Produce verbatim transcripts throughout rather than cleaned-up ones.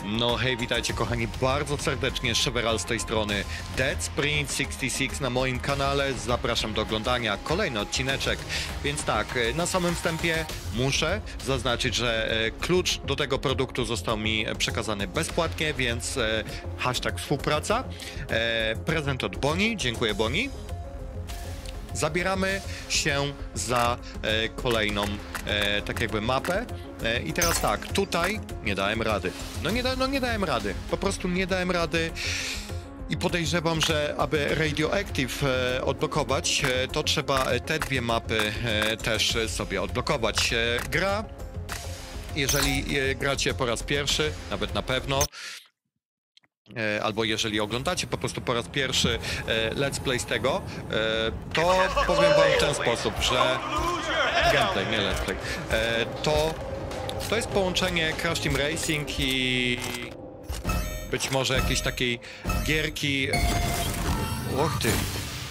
No hej, witajcie kochani bardzo serdecznie, Szeweral z tej strony, Dead Sprint sześćdziesiąt sześć na moim kanale, zapraszam do oglądania, kolejny odcineczek, więc tak, na samym wstępie muszę zaznaczyć, że klucz do tego produktu został mi przekazany bezpłatnie, więc hashtag współpraca, prezent od Boni, dziękuję Boni. Zabieramy się za e, kolejną e, tak jakby mapę e, i teraz tak, tutaj nie dałem rady, no nie, da, no nie dałem rady, po prostu nie dałem rady i podejrzewam, że aby Radioactive e, odblokować, e, to trzeba te dwie mapy e, też sobie odblokować. E, gra, jeżeli e, gracie po raz pierwszy, nawet na pewno, albo jeżeli oglądacie po prostu po raz pierwszy e, let's play z tego, e, to powiem wam w ten sposób, że gameplay, nie let's play, e, to to jest połączenie Crash Team Racing i być może jakiejś takiej gierki, och ty,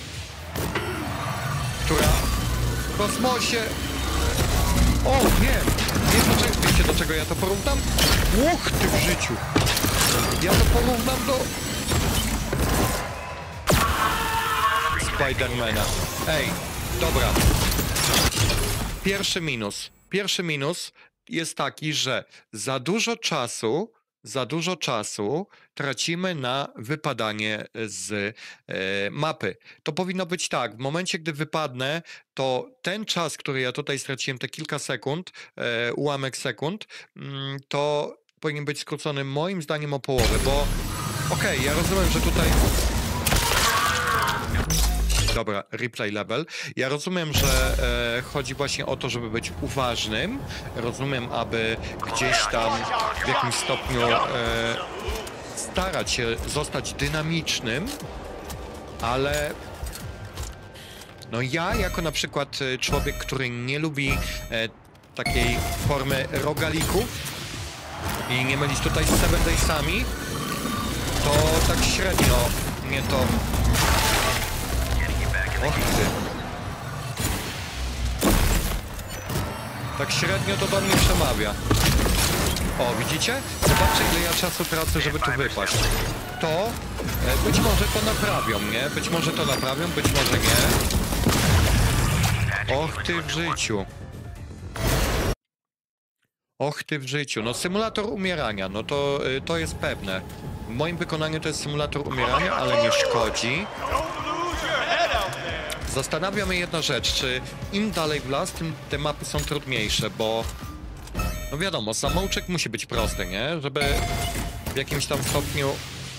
która w kosmosie, o nie, nie do czego, wiecie do czego ja to porównam? Och ty w życiu. Ja to porównam do Spidermana. Ej, dobra. Pierwszy minus. Pierwszy minus jest taki, że za dużo czasu, za dużo czasu tracimy na wypadanie z e, mapy. To powinno być tak, w momencie, gdy wypadnę, to ten czas, który ja tutaj straciłem, te kilka sekund, e, ułamek sekund, mm, to powinien być skrócony moim zdaniem o połowę, bo okej, okay, ja rozumiem, że tutaj... Dobra, replay level. Ja rozumiem, że e, chodzi właśnie o to, żeby być uważnym. Rozumiem, aby gdzieś tam w jakimś stopniu e, starać się zostać dynamicznym, ale no ja jako na przykład człowiek, który nie lubi e, takiej formy rogalików, i nie mylić tutaj z Seven Days'ami, to tak średnio mnie to... Och ty. Tak średnio to do mnie przemawia. O, widzicie? Zobaczcie, ile ja czasu tracę, żeby tu wypaść. To e, być może to naprawią, nie? Być może to naprawią, być może nie. Och ty w życiu. Och ty w życiu, no symulator umierania, no to, to jest pewne. W moim wykonaniu to jest symulator umierania, ale nie szkodzi. Zastanawia mnie jedna rzecz, czy im dalej w las, tym te mapy są trudniejsze, bo... No wiadomo, samouczek musi być prosty, nie? Żeby w jakimś tam stopniu...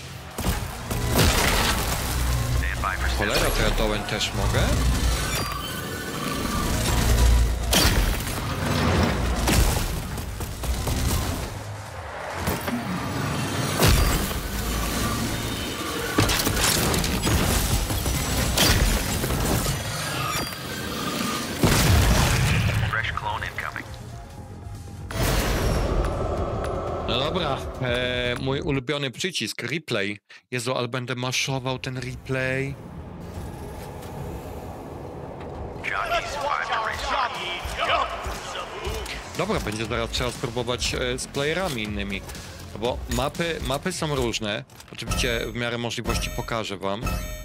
Cholera, to ja dołem też mogę? No dobra, e, mój ulubiony przycisk, replay. Jezu, ale będę maszował ten replay. Dobra, będzie zaraz trzeba spróbować e, z playerami innymi. Bo mapy, mapy są różne. Oczywiście w miarę możliwości pokażę wam.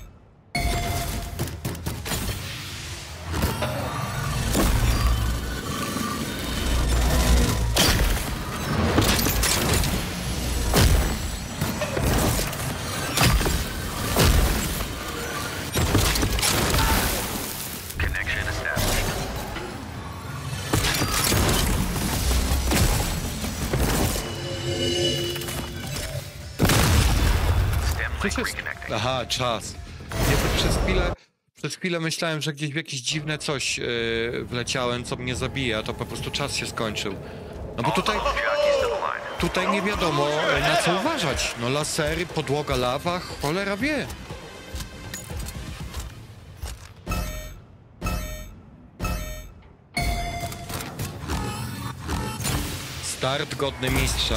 Jest... Aha, czas. Ja to przez chwilę, przez chwilę myślałem, że gdzieś w jakieś dziwne coś yy, wleciałem, co mnie zabija, to po prostu czas się skończył. No bo tutaj, tutaj nie wiadomo na co uważać. No lasery, podłoga, lawa, cholera wie. Start godny mistrza.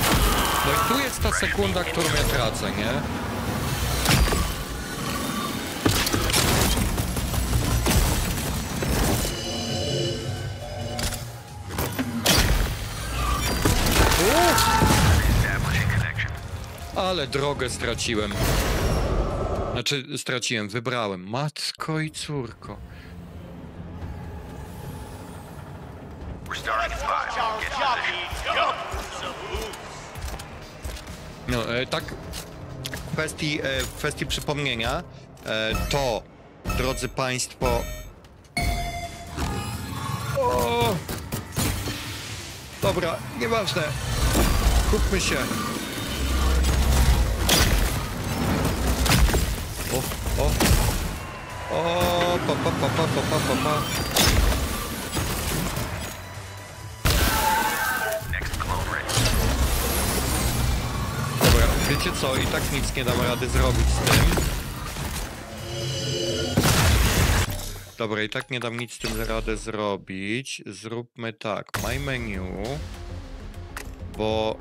No i tu jest ta sekunda, którą ja tracę, nie? Ale drogę straciłem. Znaczy, straciłem, wybrałem. Matko i córko. No, e, tak, w kwestii, e, w kwestii przypomnienia, e, to, drodzy państwo... O! Dobra, nieważne. Kupmy się. O, o. O, pa, pa, pa, pa, pa, pa, pa, pa. Dobra, wiecie co? I tak nic nie dam rady zrobić z tym. Dobra, i tak nie dam nic z tym radę zrobić. Zróbmy tak. My menu. Bo...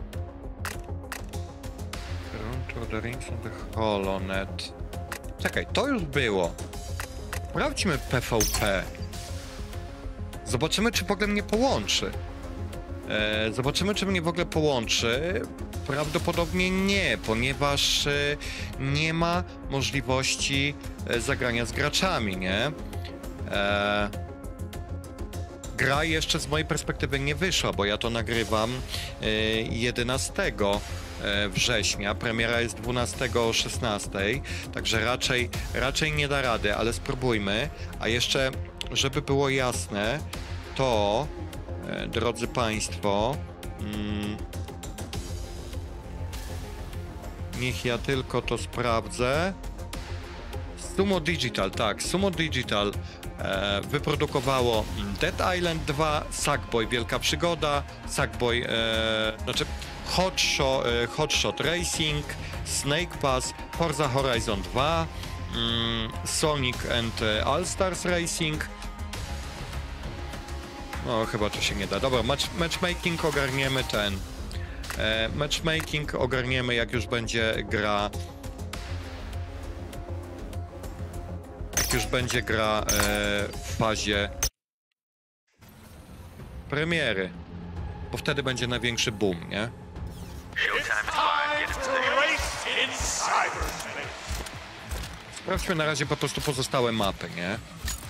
Run to the rings on the HoloNet. Czekaj, to już było. Sprawdźmy P V P. Zobaczymy, czy w ogóle mnie połączy. E, zobaczymy, czy mnie w ogóle połączy. Prawdopodobnie nie, ponieważ e, nie ma możliwości e, zagrania z graczami, nie? E, gra jeszcze z mojej perspektywy nie wyszła, bo ja to nagrywam e, jedenastego września, premiera jest dwunastego o szesnastej, także raczej, raczej nie da rady, ale spróbujmy. A jeszcze, żeby było jasne, to, e, drodzy państwo, mm, niech ja tylko to sprawdzę. Sumo Digital, tak, Sumo Digital e, wyprodukowało Dead Island dwa, Sackboy Wielka Przygoda, Sackboy, e, znaczy Hotshot, e, Hotshot Racing, Snake Pass, Forza Horizon dwa, mm, Sonic and All Stars Racing. No, chyba to się nie da. Dobra, match, matchmaking ogarniemy ten. E, matchmaking ogarniemy, jak już będzie gra. Jak już będzie gra e, w fazie premiery. Bo wtedy będzie największy boom, nie? Sprawdźmy na razie po prostu pozostałe mapy, nie?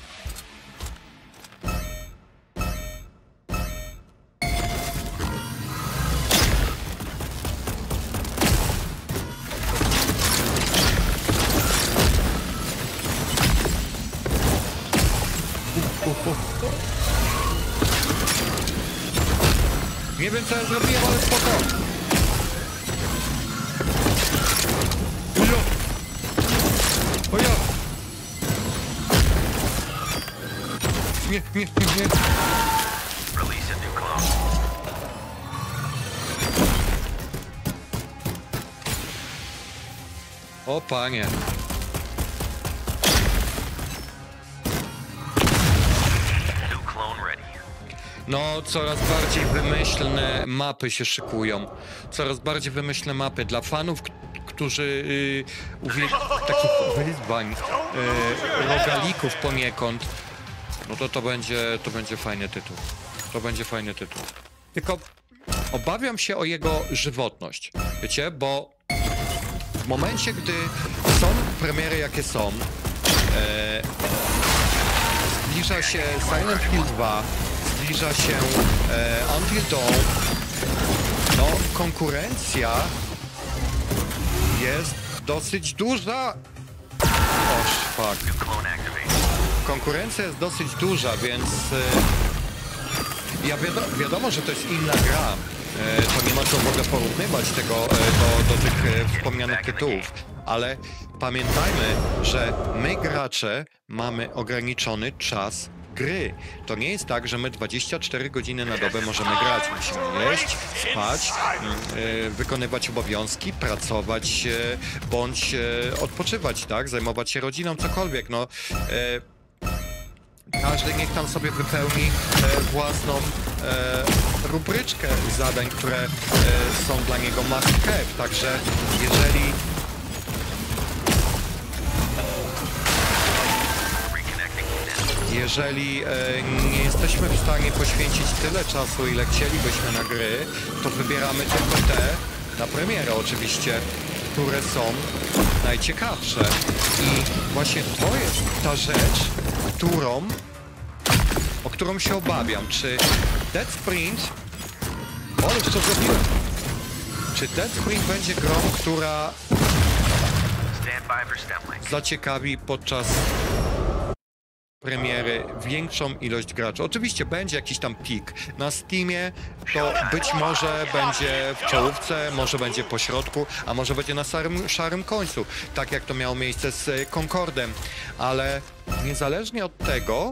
Nie wiem, co ja zrobiłem, ale spoko. Ojo! Ojo! Nie, nie, nie, nie. O, panie. No, coraz bardziej wymyślne mapy się szykują. Coraz bardziej wymyślne mapy dla fanów, którzy yy, uwielbiają takich wyzwań, yy, rogalików poniekąd. No to to będzie, to będzie fajny tytuł. To będzie fajny tytuł. Tylko obawiam się o jego żywotność. Wiecie, bo w momencie, gdy są premiery jakie są, yy, zbliża się Silent Hill dwa, zbliża się e, Until Dawn. No, konkurencja jest dosyć duża. Oż, fuck. Konkurencja jest dosyć duża, więc e, ja wiadomo, wiadomo, że to jest inna gra. E, to nie ma co w ogóle porównywać tego e, do, do tych e, wspomnianych tytułów. Ale pamiętajmy, że my gracze mamy ograniczony czas gry. To nie jest tak, że my dwadzieścia cztery godziny na dobę możemy grać. Musimy jeść, spać, yy, wykonywać obowiązki, pracować yy, bądź yy, odpoczywać, tak? Zajmować się rodziną, cokolwiek. No, yy, każdy niech tam sobie wypełni yy, własną yy, rubryczkę zadań, które yy, są dla niego must have. Także jeżeli Jeżeli e, nie jesteśmy w stanie poświęcić tyle czasu, ile chcielibyśmy na gry, to wybieramy tylko te, na premierę oczywiście, które są najciekawsze. I właśnie to jest ta rzecz, którą, o którą się obawiam. Czy Dead Sprint... O, już co zrobiłem? Czy Dead Sprint będzie grą, która zaciekawi podczas premiery większą ilość graczy? Oczywiście będzie jakiś tam pik. Na Steamie to być może będzie w czołówce, może będzie po środku, a może będzie na szarym, szarym końcu, tak jak to miało miejsce z Concordem. Ale niezależnie od tego,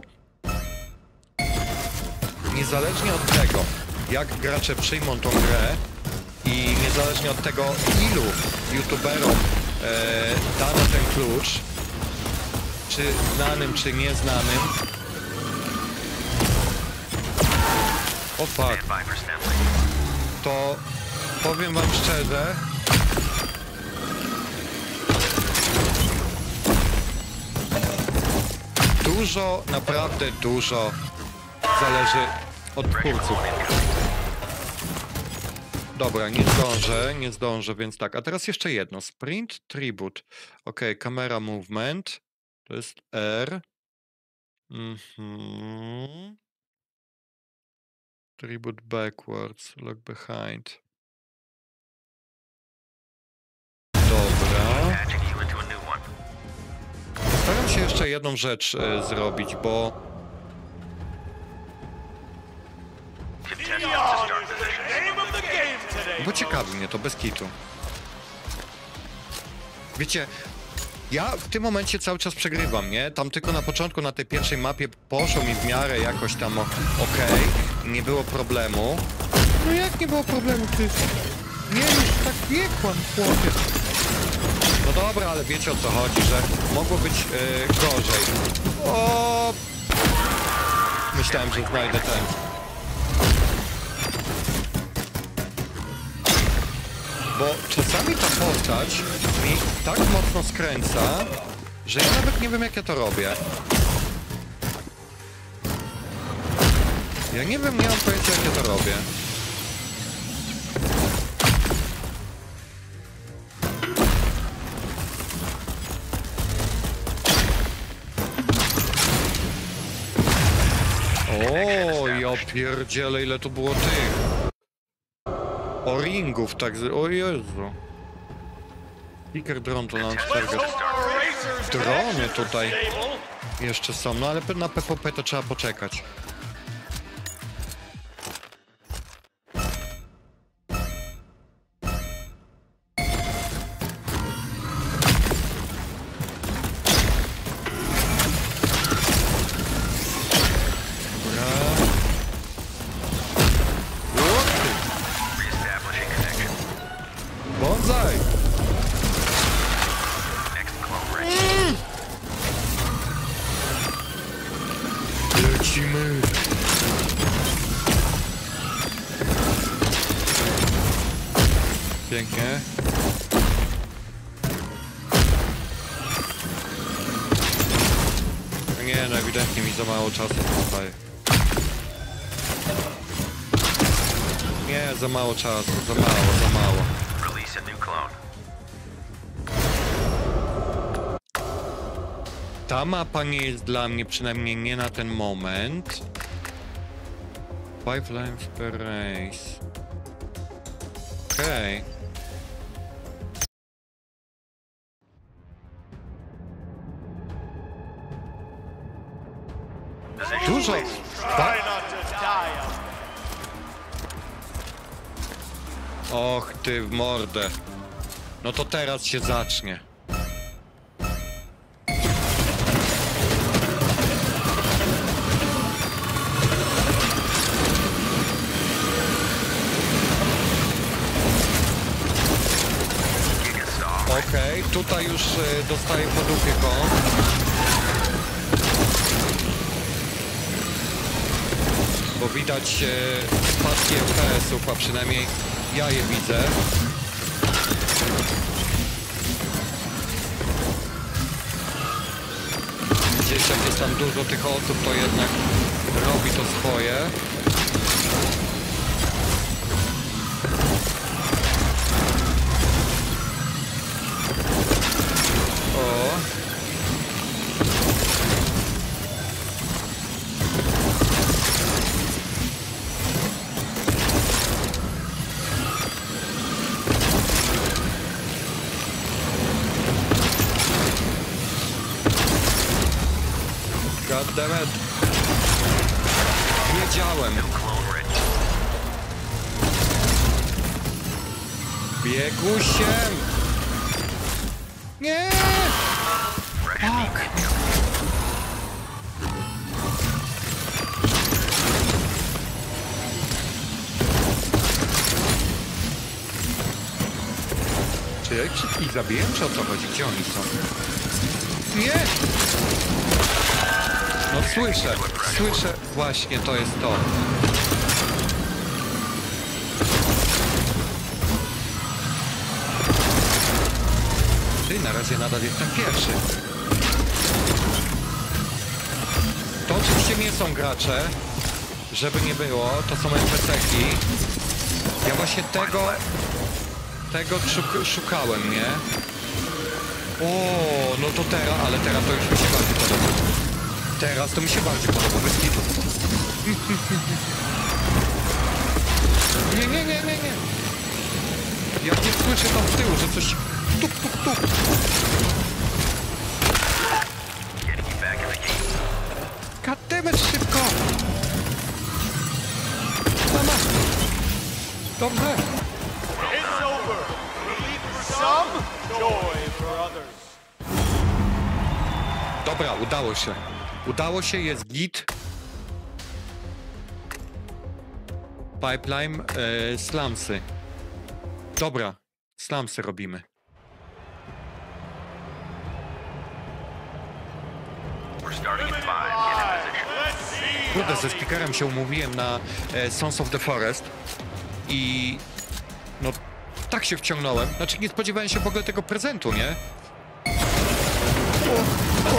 niezależnie od tego, jak gracze przyjmą tą grę i niezależnie od tego, ilu youtuberom e, dano ten klucz, czy znanym, czy nieznanym, o fuck, to powiem wam szczerze, dużo, naprawdę dużo zależy od twórców. Dobra, nie zdążę, nie zdążę, więc tak. A teraz jeszcze jedno. Sprint, tribute. Ok, camera movement. To jest R. Mhm. Tribute backwards, look behind. Dobra. Postaram się jeszcze jedną rzecz e, zrobić, bo... Bo ciekawi mnie to, bez kitu. Wiecie, ja w tym momencie cały czas przegrywam, nie? Tam tylko na początku, na tej pierwszej mapie poszło mi w miarę jakoś tam okej, okay, nie było problemu. No jak nie było problemu, ty? Nie, już tak biegłam, chłopie. No dobra, ale wiecie o co chodzi, że mogło być yy, gorzej. O! Myślałem, że znajdę ten. Bo czasami ta postać mi tak mocno skręca, że ja nawet nie wiem, jak ja to robię. Ja nie wiem, nie mam pojęcia, jak ja to robię. O, ja pierdzielę, ile tu było tych o-ringów, tak z... O Jezu. Speaker drone to nam target. Drony tutaj jeszcze są, no ale na P V P to trzeba poczekać. Bonsai! Mm. Lecimy! Pięknie. Nie, no ewidentnie mi za mało czasu zostaje. Nie, za mało czasu, za mało, za mało. Ta mapa nie jest dla mnie, przynajmniej nie na ten moment. Five lines per race. Okej. Okay. Dużo. Ba Och ty w mordę. No to teraz się zacznie. Okej, okay, tutaj już y, dostaję po dupie go. Bo widać y, spadki F P S-ów, a przynajmniej ja je widzę. Gdzieś jak jest tam dużo tych osób, to jednak robi to swoje. Goddammit. Wiedziałem. Biegusiem! Nie! Tak! Czy ja ich wszystkich zabiłem, czy o co chodzi? Gdzie oni są? Nie! No słyszę, słyszę. Właśnie, to jest to. Ty, na razie nadal jestem pierwszy. To oczywiście nie są gracze. Żeby nie było, to są en pe ce ki. Ja właśnie tego... Tego szuk szukałem, nie? O, no to teraz, ale teraz to już mi się bardziej podoba. Teraz to mi się bardziej podoba, bez kitu. Nie, nie, nie, nie, nie. Jak nie słyszę tam z tyłu, że coś... Tuk, tuk, tuk. Goddammit, szybko! Mama! Dobrze! It's over. Relief for some, joy for others. Dobra, udało się. Udało się, jest git. Pipeline, e, slumsy. Dobra, slumsy robimy. Kurde, ze speakerem się umówiłem na e, Sons of the Forest i no tak się wciągnąłem. Znaczy nie spodziewałem się w ogóle tego prezentu, nie? O, o.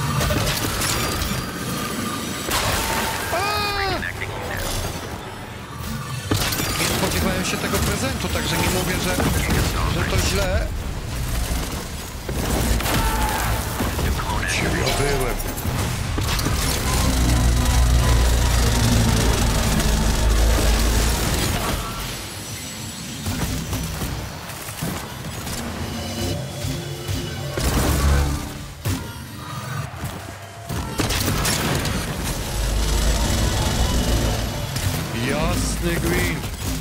Nie spodziewałem się tego prezentu, także nie mówię, że, że to źle. Ja byłem. Jasny green.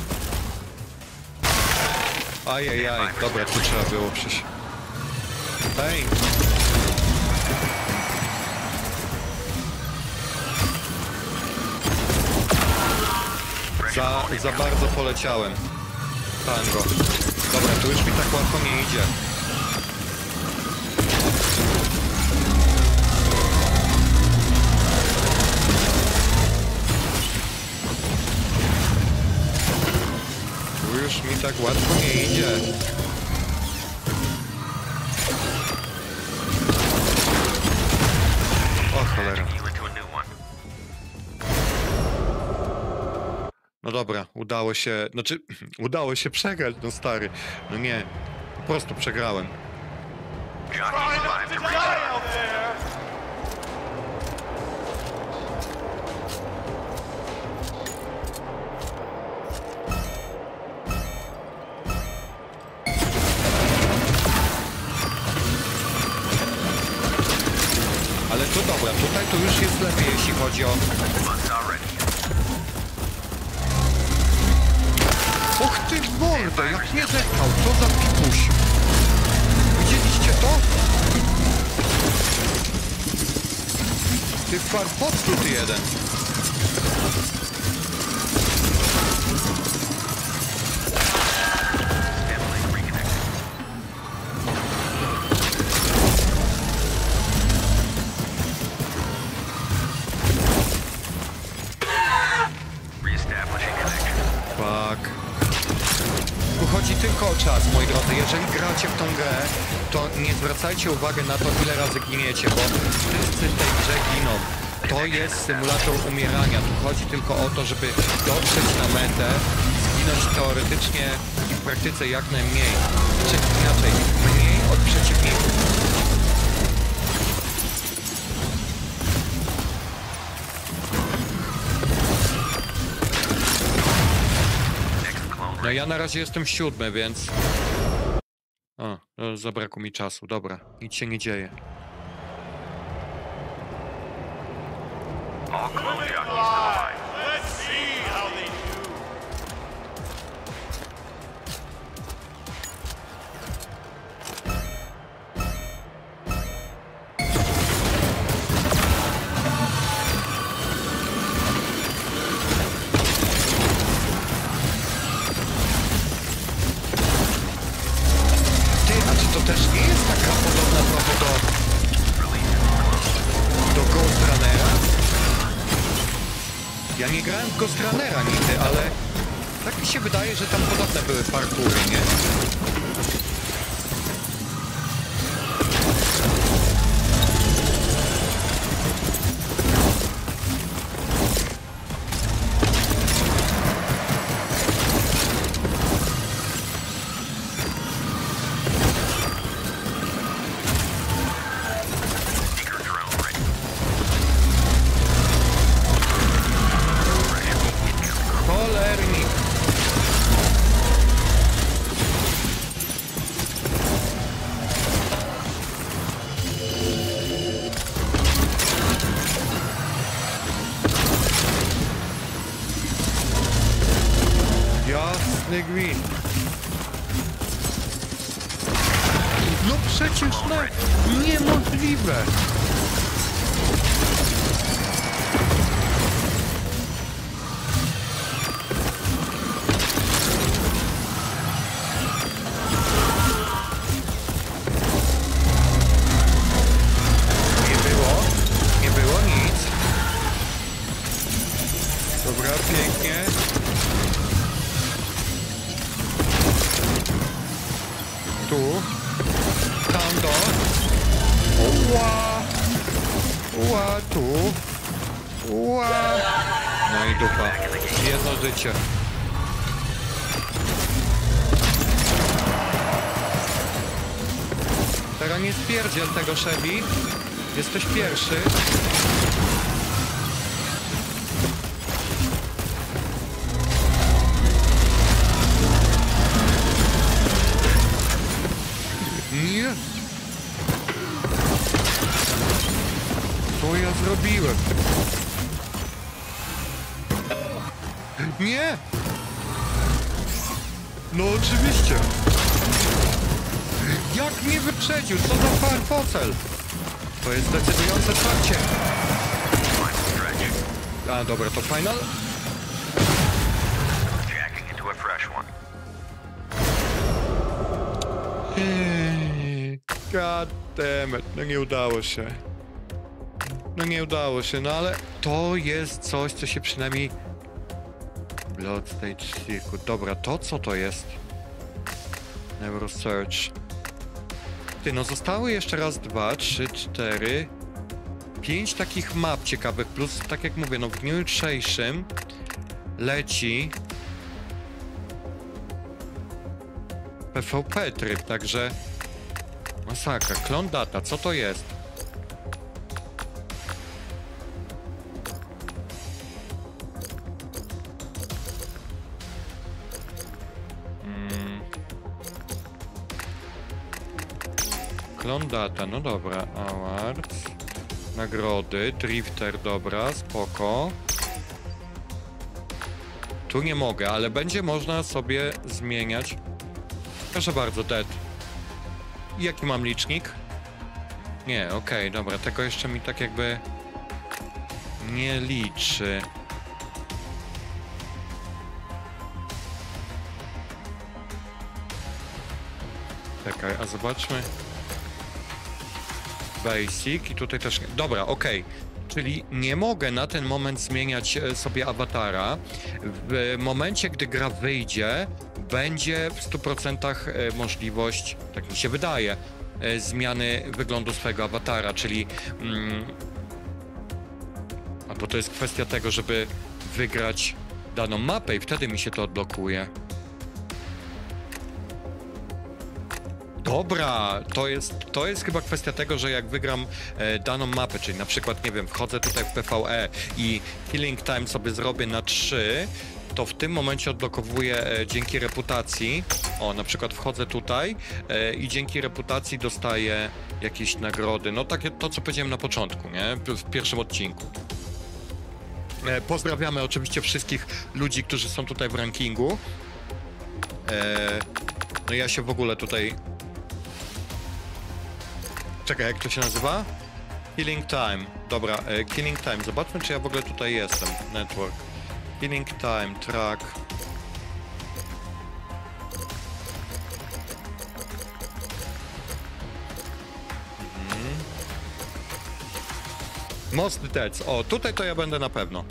Ajajaj, dobra, tu trzeba było przecież. Hej. Za, za bardzo poleciałem. Tango. Dobra, tu już mi tak łatwo nie idzie. Tu już mi tak łatwo nie idzie. O cholera. No dobra, udało się, znaczy, udało się przegrać, no stary. No nie, po prostu przegrałem. Ale to dobra, tutaj to już jest lepiej, jeśli chodzi o... Och ty mordę, jak mnie zepchał, co za pikuś. Widzieliście to? Ty farpotlu ty jeden. Fuck. Tu chodzi tylko o czas, moi drodzy. Jeżeli gracie w tą grę, to nie zwracajcie uwagi na to, ile razy giniecie, bo wszyscy w tej grze giną. To jest symulator umierania. Tu chodzi tylko o to, żeby dotrzeć na metę, zginąć teoretycznie i w praktyce jak najmniej. Czy inaczej, mniej od przeciwników. No ja na razie jestem siódmy, więc... O, no, zabrakło mi czasu, dobra, nic się nie dzieje. All clone jockeys to the line. Let's see how they do. Ty, a czy to też nie jest taka podobna trochę do... do Ghost Runnera? Ja nie grałem w Ghost Runnera nigdy, ale tak mi się wydaje, że tam podobne były parkury, nie? Cholernik. Jasny gwint. No przecież no, niemożliwe. Nie było, nie było nic. Dobra, pięknie. Tu. Tam do. Ła. Ła, tu. Ła. No i dupa. Jedno życie. Teraz nie spierdziel tego, Shelby. Jesteś pierwszy. Nie. Co ja zrobiłem? Nie! No oczywiście! Jak mnie wyprzedził? Co za farfocel? To jest decydujące twarcie. A dobra, to final? Jacking into a fresh one. God damn it. No nie udało się. No nie udało się, no ale to jest coś, co się przynajmniej... Blood Stage Circuit. Dobra, to co to jest? Neurosearch. Ty, no zostały jeszcze raz dwa, trzy, cztery, pięć takich map ciekawych, plus tak jak mówię, no w dniu jutrzejszym leci P V P tryb, także masakra. Clone Data, co to jest? Hmm. Clone Data, no dobra. Awards. Nagrody. Drifter, dobra, spoko. Tu nie mogę, ale będzie można sobie zmieniać. Proszę bardzo, dead. I jaki mam licznik? Nie, okej, okay, dobra, tego jeszcze mi tak jakby nie liczy. Czekaj, a zobaczmy. Basic i tutaj też nie. Dobra, okej. Okay. Czyli nie mogę na ten moment zmieniać sobie awatara. W momencie, gdy gra wyjdzie, będzie w stu procentach możliwość, tak mi się wydaje, zmiany wyglądu swojego awatara, czyli... Mm, albo to jest kwestia tego, żeby wygrać daną mapę i wtedy mi się to odblokuje. Dobra, to jest, to jest chyba kwestia tego, że jak wygram e, daną mapę, czyli na przykład, nie wiem, wchodzę tutaj w P V E i killing time sobie zrobię na trzy, to w tym momencie odblokowuję e, dzięki reputacji, o, na przykład wchodzę tutaj e, i dzięki reputacji dostaję jakieś nagrody, no takie to, co powiedziałem na początku, nie, w, w pierwszym odcinku. E, pozdrawiamy oczywiście wszystkich ludzi, którzy są tutaj w rankingu. E, no ja się w ogóle tutaj... Czekaj, jak to się nazywa? Killing Time. Dobra, e, Killing Time. Zobaczmy, czy ja w ogóle tutaj jestem. Network. Killing Time, track. Mhm. Most Deaths. O, tutaj to ja będę na pewno.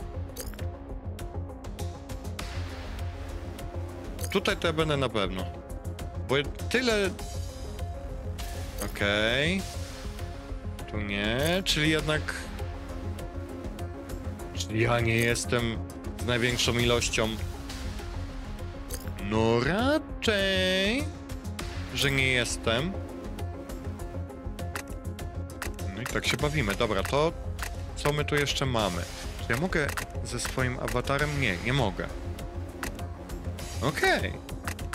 Tutaj to ja będę na pewno. Bo tyle... Okej. Okay. Tu nie, czyli jednak... Czyli ja nie jestem z największą ilością... No raczej... Że nie jestem. No i tak się bawimy. Dobra, to... Co my tu jeszcze mamy? Czy ja mogę ze swoim awatarem? Nie, nie mogę. Okej. Okay.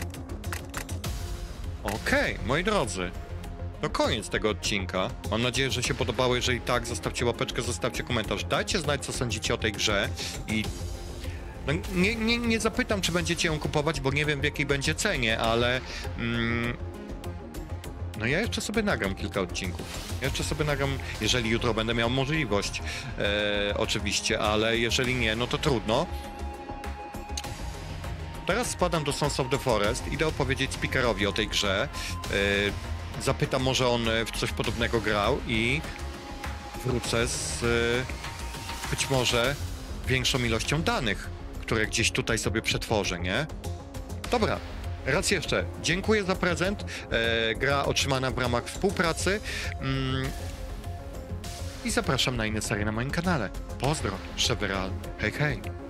Okej, okay, moi drodzy. To koniec tego odcinka. Mam nadzieję, że się podobało. Jeżeli tak, zostawcie łapeczkę, zostawcie komentarz. Dajcie znać, co sądzicie o tej grze. I no, nie, nie, nie zapytam, czy będziecie ją kupować, bo nie wiem, w jakiej będzie cenie, ale... Mm, no ja jeszcze sobie nagram kilka odcinków. Jeszcze sobie nagram, jeżeli jutro będę miał możliwość, e, oczywiście, ale jeżeli nie, no to trudno. Teraz spadam do Sons of the Forest, idę opowiedzieć speakerowi o tej grze. Yy, zapytam, może on w coś podobnego grał i wrócę z yy, być może większą ilością danych, które gdzieś tutaj sobie przetworzę, nie? Dobra, raz jeszcze dziękuję za prezent. Yy, gra otrzymana w ramach współpracy. Yy, I zapraszam na inne serie na moim kanale. Pozdro, Szeveral. Hej, hej.